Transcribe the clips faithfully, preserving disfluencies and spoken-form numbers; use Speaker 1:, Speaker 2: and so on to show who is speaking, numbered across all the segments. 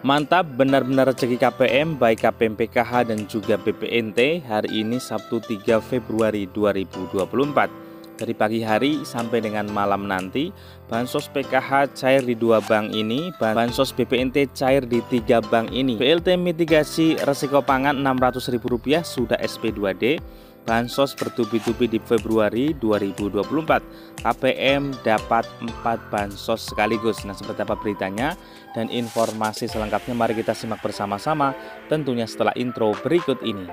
Speaker 1: Mantap, benar-benar rezeki K P M, baik K P M P K H dan juga B P N T hari ini Sabtu tiga Februari dua ribu dua puluh empat. Dari pagi hari sampai dengan malam nanti, bansos P K H cair di dua bank ini, bansos B P N T cair di tiga bank ini. B L T mitigasi resiko pangan enam ratus ribu rupiah sudah S P dua D. Bansos bertubi-tubi di Februari dua ribu dua puluh empat. K P M dapat empat bansos sekaligus. Nah, seperti apa beritanya dan informasi selengkapnya mari kita simak bersama-sama tentunya setelah intro berikut ini.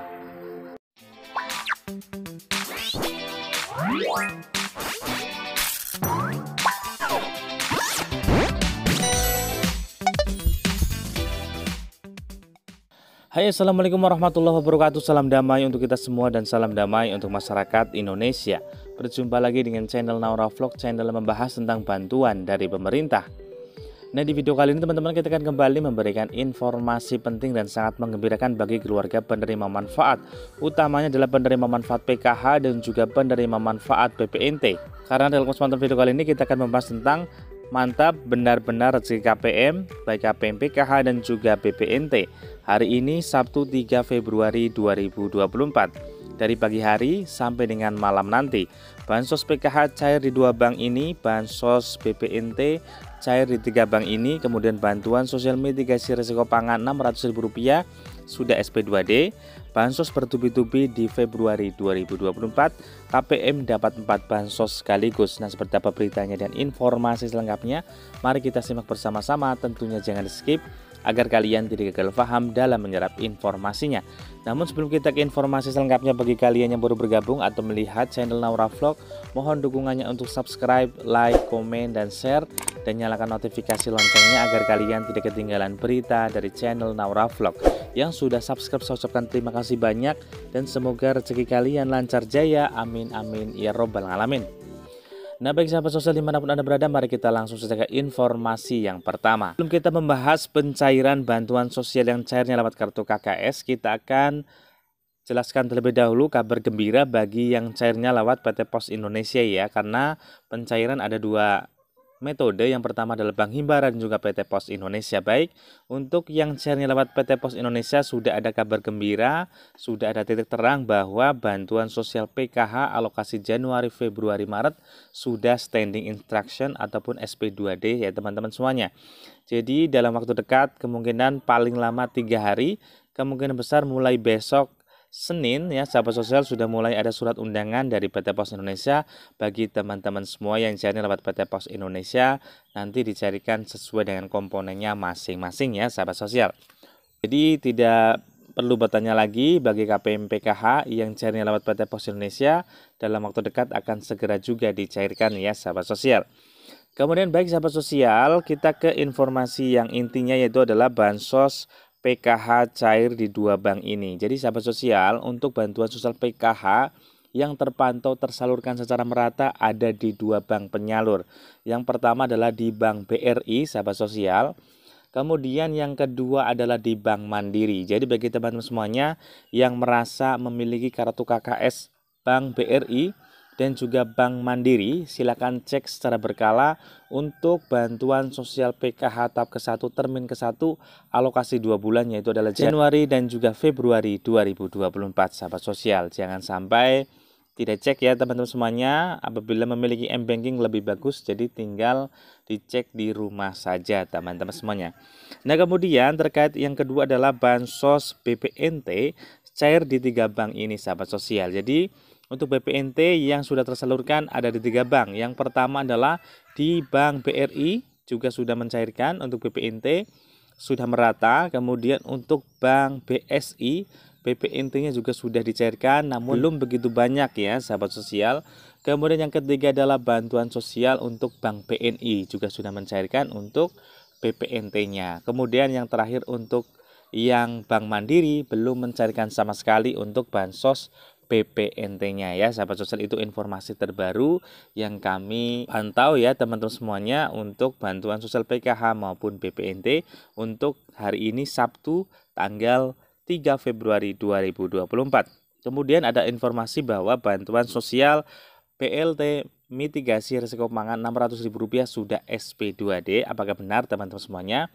Speaker 1: Hai, assalamualaikum warahmatullahi wabarakatuh. Salam damai untuk kita semua dan salam damai untuk masyarakat Indonesia. Berjumpa lagi dengan channel Naura Vlog, channel membahas tentang bantuan dari pemerintah. Nah, di video kali ini teman-teman kita akan kembali memberikan informasi penting dan sangat menggembirakan bagi keluarga penerima manfaat. Utamanya adalah penerima manfaat P K H dan juga penerima manfaat B P N T. Karena dalam kesempatan video kali ini kita akan membahas tentang mantap benar-benar rezeki K P M, baik K P M P K H dan juga B P N T. Hari ini Sabtu tiga Februari dua ribu dua puluh empat. Dari pagi hari sampai dengan malam nanti, bansos P K H cair di dua bank ini, bansos B P N T cair di tiga bank ini, kemudian bantuan sosial mitigasi risiko pangan enam ratus ribu rupiah sudah S P dua D. Bansos bertubi-tubi di Februari dua ribu dua puluh empat, K P M dapat empat bansos sekaligus. Nah, seperti apa beritanya dan informasi selengkapnya? Mari kita simak bersama-sama, tentunya jangan di skip agar kalian tidak gagal paham dalam menyerap informasinya. Namun sebelum kita ke informasi selengkapnya, bagi kalian yang baru bergabung atau melihat channel Naura Vlog, mohon dukungannya untuk subscribe, like, komen, dan share, dan nyalakan notifikasi loncengnya agar kalian tidak ketinggalan berita dari channel Naura Vlog. Yang sudah subscribe saya ucapkan terima kasih banyak dan semoga rezeki kalian lancar jaya, amin amin ya robbal alamin. Nah, baik sahabat sosial dimanapun Anda berada, mari kita langsung saja ke informasi yang pertama. Sebelum kita membahas pencairan bantuan sosial yang cairnya lewat kartu K K S, kita akan jelaskan terlebih dahulu kabar gembira bagi yang cairnya lewat P T Pos Indonesia ya, karena pencairan ada dua metode. Yang pertama adalah Bank Himbara dan juga P T Pos Indonesia. Baik, untuk yang cairnya lewat P T Pos Indonesia sudah ada kabar gembira, sudah ada titik terang bahwa bantuan sosial P K H alokasi Januari, Februari, Maret sudah standing instruction ataupun S P dua D ya teman-teman semuanya. Jadi dalam waktu dekat kemungkinan paling lama tiga hari, kemungkinan besar mulai besok Senin ya sahabat sosial sudah mulai ada surat undangan dari P T Pos Indonesia bagi teman-teman semua yang cairnya lewat P T Pos Indonesia, nanti dicarikan sesuai dengan komponennya masing-masing ya sahabat sosial. Jadi tidak perlu bertanya lagi bagi K P M P K H yang cairnya lewat P T Pos Indonesia, dalam waktu dekat akan segera juga dicairkan ya sahabat sosial. Kemudian baik sahabat sosial, kita ke informasi yang intinya yaitu adalah bansos P K H cair di dua bank ini. Jadi sahabat sosial, untuk bantuan sosial P K H yang terpantau tersalurkan secara merata ada di dua bank penyalur. Yang pertama adalah di Bank B R I sahabat sosial. Kemudian yang kedua adalah di Bank Mandiri. Jadi bagi teman-teman semuanya yang merasa memiliki kartu K K S Bank B R I dan juga Bank Mandiri, silakan cek secara berkala untuk bantuan sosial P K H tahap ke satu termin ke satu alokasi dua bulan yaitu adalah Januari dan juga Februari dua ribu dua puluh empat sahabat sosial. Jangan sampai tidak cek ya teman-teman semuanya. Apabila memiliki m-banking lebih bagus, jadi tinggal dicek di rumah saja teman-teman semuanya. Nah, kemudian terkait yang kedua adalah bansos B P N T cair di tiga bank ini sahabat sosial. Jadi untuk B P N T yang sudah tersalurkan ada di tiga bank. Yang pertama adalah di Bank B R I juga sudah mencairkan untuk B P N T sudah merata. Kemudian untuk Bank B S I B P N T-nya juga sudah dicairkan namun belum begitu banyak ya sahabat sosial. Kemudian yang ketiga adalah bantuan sosial untuk Bank B N I juga sudah mencairkan untuk B P N T-nya. Kemudian yang terakhir untuk yang Bank Mandiri belum mencairkan sama sekali untuk bansos B P N T-nya ya sahabat sosial. Itu informasi terbaru yang kami pantau ya teman-teman semuanya untuk bantuan sosial P K H maupun B P N T untuk hari ini Sabtu tanggal tiga Februari dua ribu dua puluh empat. Kemudian ada informasi bahwa bantuan sosial B L T mitigasi risiko pangan enam ratus ribu rupiah sudah S P dua D. Apakah benar teman-teman semuanya?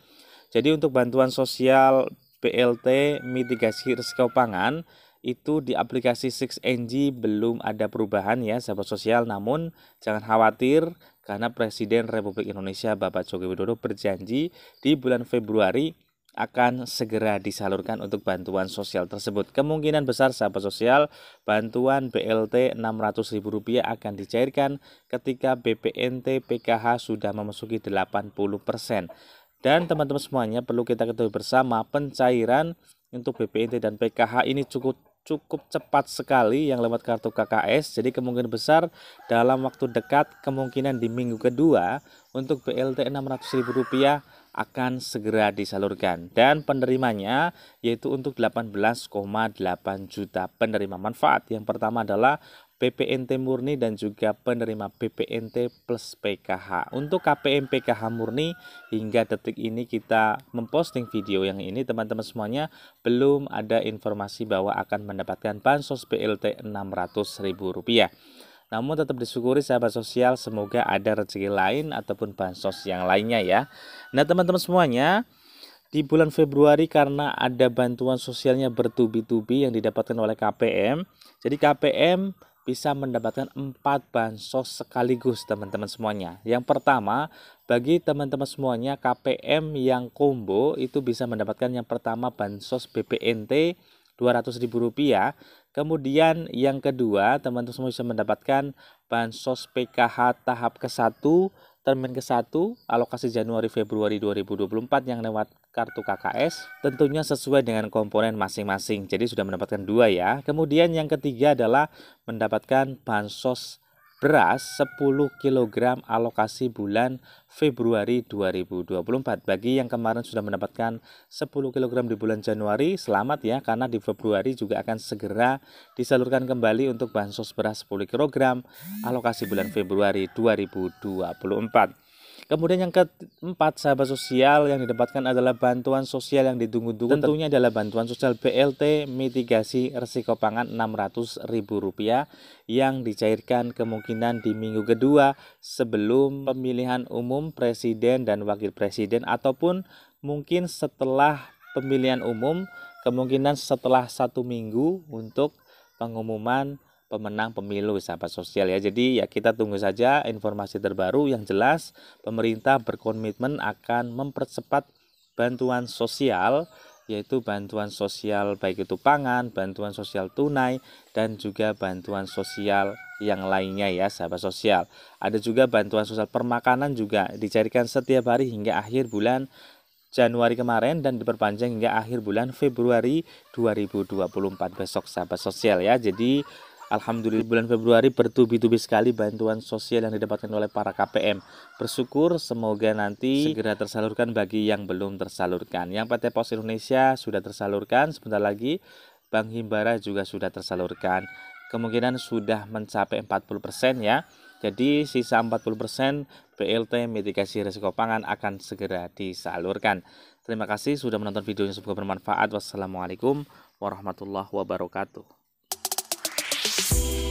Speaker 1: Jadi untuk bantuan sosial B L T mitigasi risiko pangan itu di aplikasi six N G belum ada perubahan ya sahabat sosial, namun jangan khawatir karena Presiden Republik Indonesia Bapak Joko Widodo berjanji di bulan Februari akan segera disalurkan untuk bantuan sosial tersebut. Kemungkinan besar sahabat sosial bantuan B L T enam ratus ribu rupiah akan dicairkan ketika B P N T P K H sudah memasuki delapan puluh persen. Dan teman-teman semuanya perlu kita ketahui bersama pencairan untuk B P N T dan P K H ini cukup cukup cepat sekali yang lewat kartu K K S. Jadi kemungkinan besar dalam waktu dekat, kemungkinan di minggu kedua untuk B L T enam ratus ribu rupiah akan segera disalurkan. Dan penerimanya yaitu untuk delapan belas koma delapan juta penerima manfaat. Yang pertama adalah B P N T murni dan juga penerima B P N T plus P K H. Untuk K P M P K H murni hingga detik ini kita memposting video yang ini, teman-teman semuanya belum ada informasi bahwa akan mendapatkan bansos B L T enam ratus ribu rupiah. Namun tetap disyukuri sahabat sosial, semoga ada rezeki lain ataupun bansos yang lainnya ya. Nah teman-teman semuanya, di bulan Februari karena ada bantuan sosialnya bertubi-tubi yang didapatkan oleh K P M, jadi K P M bisa mendapatkan empat bansos sekaligus teman-teman semuanya. Yang pertama, bagi teman-teman semuanya K P M yang combo itu bisa mendapatkan yang pertama bansos B P N T dua ratus ribu rupiah. Kemudian yang kedua, teman-teman semua bisa mendapatkan bansos P K H tahap ke satu, termin ke satu, alokasi Januari Februari dua ribu dua puluh empat yang lewat kartu K K S, tentunya sesuai dengan komponen masing-masing. Jadi sudah mendapatkan dua ya. Kemudian yang ketiga adalah mendapatkan bansos beras sepuluh kilogram alokasi bulan Februari dua ribu dua puluh empat. Bagi yang kemarin sudah mendapatkan sepuluh kilogram di bulan Januari, selamat ya, karena di Februari juga akan segera disalurkan kembali untuk bansos beras sepuluh kilogram alokasi bulan Februari dua ribu dua puluh empat. Kemudian yang keempat sahabat sosial yang didapatkan adalah bantuan sosial yang ditunggu-tunggu, tentunya adalah bantuan sosial B L T mitigasi risiko pangan enam ratus ribu rupiah yang dicairkan kemungkinan di minggu kedua sebelum pemilihan umum presiden dan wakil presiden, ataupun mungkin setelah pemilihan umum, kemungkinan setelah satu minggu untuk pengumuman pemenang pemilu sahabat sosial ya. Jadi ya kita tunggu saja informasi terbaru. Yang jelas pemerintah berkomitmen akan mempercepat bantuan sosial, yaitu bantuan sosial baik itu pangan, bantuan sosial tunai, dan juga bantuan sosial yang lainnya ya sahabat sosial. Ada juga bantuan sosial permakanan juga dicarikan setiap hari hingga akhir bulan Januari kemarin dan diperpanjang hingga akhir bulan Februari dua ribu dua puluh empat besok sahabat sosial ya. Jadi alhamdulillah bulan Februari bertubi-tubi sekali bantuan sosial yang didapatkan oleh para K P M. Bersyukur semoga nanti segera tersalurkan bagi yang belum tersalurkan. Yang P T Pos Indonesia sudah tersalurkan, sebentar lagi Bank Himbara juga sudah tersalurkan. Kemungkinan sudah mencapai empat puluh persen ya. Jadi sisa empat puluh persen B L T mitigasi risiko pangan akan segera disalurkan. Terima kasih sudah menonton videonya, semoga bermanfaat. Wassalamualaikum warahmatullahi wabarakatuh.